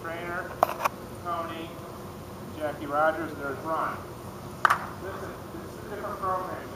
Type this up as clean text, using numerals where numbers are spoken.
trainer, Tony, Jackie Rogers, there's Ron. Listen, this is a different program.